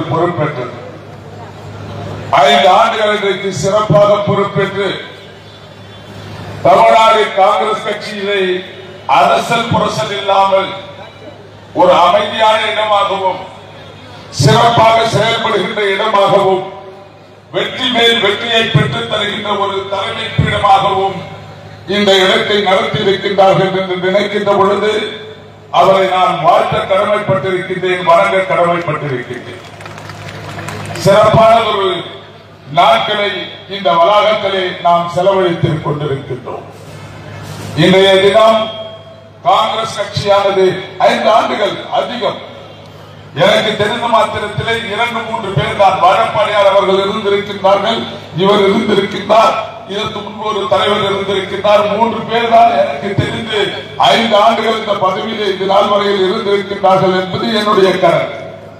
பொறுப்பேற்றது. 5 ஆண்டுகள் இன்றைக்கு சிறப்பாக பொறுப்பேற்று தமிழ்நாடு காங்கிரஸ் கட்சியிலே அரசல் புரசல் இல்லாமல் ஒரு அமைதியான இடமாகவும் சிறப்பாக செயல்படுகின்ற இடமாகவும் வெற்றி மேல் வெற்றியை பெற்றுத் தருகின்ற ஒரு தலைமை பீடமாகவும் இந்த இடத்தை நடத்தி இருக்கின்றார்கள் என்று நினைக்கின்ற பொழுது அவரை நான் வாழ்த்த கடமைப்பட்டிருக்கின்றேன், வணங்க கடமைப்பட்டிருக்கின்றேன். சிறப்பான ஒரு நாட்களை இந்த வளாகத்திலே நாம் செலவழித்துக் கொண்டிருக்கின்றோம். இன்றைய தினம் காங்கிரஸ் கட்சியானது 5 ஆண்டுகள் அதிகம். எனக்கு தெரிந்த மாத்திரத்திலே 2-3 பேர் தான். வாழப்பாடியார் அவர்கள் இருந்திருக்கின்றார்கள், இவர் இருந்திருக்கின்றார், இதற்கு முன்பு ஒரு தலைவர் இருந்திருக்கின்றார். 3 பேர் தான் எனக்கு தெரிந்து 5 ஆண்டுகள் இந்த பதவியிலே இது நாள் வரையில் இருந்திருக்கின்றார்கள் என்பது என்னுடைய கருத்து.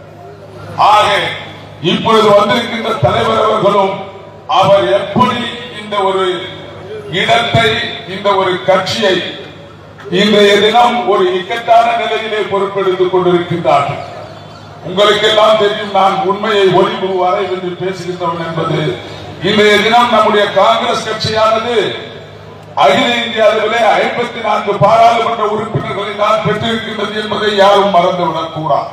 ஆக இப்பொழுது வந்திருக்கின்ற தலைவர் அவர்களும் அவர் எப்படி இந்த ஒரு இடத்தை, இந்த ஒரு கட்சியை இன்றைய தினம் ஒரு இக்கட்டான நிலையிலே பொறுப்பெடுத்துக் கொண்டிருக்கின்றார்கள். உங்களுக்கு எல்லாம் தெரியும், நான் உண்மையை ஒளிவு வரை என்று பேசுகின்றவன் என்பது. இன்றைய தினம் நம்முடைய காங்கிரஸ் கட்சியானது அகில இந்திய அளவிலே 54 பாராளுமன்ற உறுப்பினர்களை தான் பெற்றிருக்கின்றது என்பதை யாரும் மறந்துவிடக் கூடாது.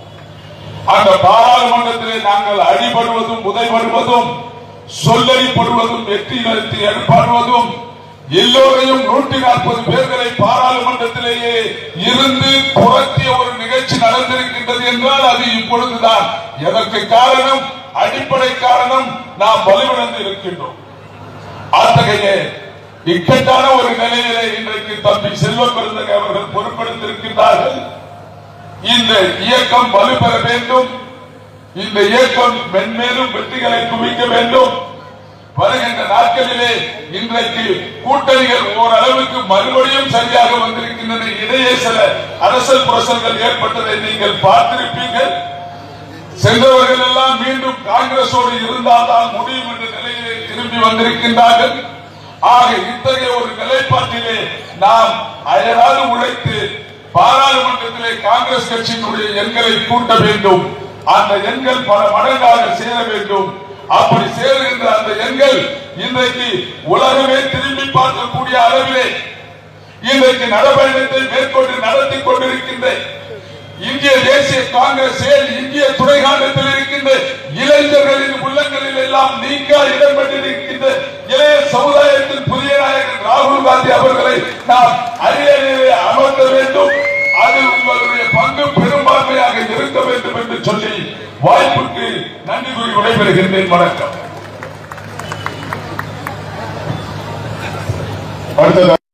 அந்த பாராளுமன்றத்திலே நாங்கள் அடிபடுவதும் உதைபடுவதும் சொல்லடிப்படுவதும் வெற்றி நிறுத்தி ஏற்பாடுவதும் எல்லோரையும் 140 பேர்களை பாராளுமன்றத்திலேயே இருந்து புரட்டிய ஒரு நிகழ்ச்சி நடந்திருக்கின்றது என்றால் அது இப்பொழுதுதான். எதற்கு காரணம்? அடிப்படை காரணம், நாம் வலுவிழந்து இருக்கின்றோம். அத்தகைய இக்கட்டான ஒரு நிலையிலே இன்றைக்கு தம்பி செல்வ பெருந்தகை அவர்கள் பொறுப்பெடுத்திருக்கின்றார்கள். இந்த இயக்கம் வலுப்பெற வேண்டும், இந்த இயக்கம் மென்மேலும் வெற்றிகளை குவிக்க வேண்டும். வருகின்ற நாட்களிலே இன்றைக்கு கூட்டணிகள் ஓரளவுக்கு மறுபடியும் சரியாக வந்திருக்கின்றன. இடையே சில அரசல் புரசல்கள் ஏற்பட்டதை நீங்கள் பார்த்திருப்பீர்கள். சென்றவர்கள் எல்லாம் மீண்டும் காங்கிரசோடு இருந்தால்தான் முடியும் என்ற நிலையிலே திரும்பி வந்திருக்கின்றார்கள். ஆக இத்தகைய ஒரு நிலைப்பாட்டிலே நாம் அயராது உழைத்து பாராளுமன்றத்திலே காங்கிரஸ் கட்சியினுடைய எண்களை கூட்ட வேண்டும். அந்த எண்கள் பல மடங்காக சேர வேண்டும். அப்படி சேர்கின்ற அந்த எண்கள் இன்றைக்கு உலகமே திரும்பி பார்க்கக்கூடிய அளவிலே இன்றைக்கு நடவடிக்கை மேற்கொண்டு நடத்தி கொண்டிருக்கின்ற இந்திய தேசிய காங்கிரஸ் இந்திய துணைக்காண்டத்தில் இருக்கின்ற இளைஞர்களின் உள்ளங்களில் எல்லாம் நீங்கா இடம்பெற்றிருக்கின்ற இளைய சமுதாயத்தின் புதிய நாயகன் ராகுல் காந்தி அவர்களை நாம் அரியணையிலே அமர்த்த வேண்டும். அதில் உங்களுடைய பங்கு பெரும்பான்மையாக இருக்க வேண்டும் என்று சொல்லி வாய்ப்புக்கு நன்றி கூறி விடைபெறுகின்றேன். வணக்கம்.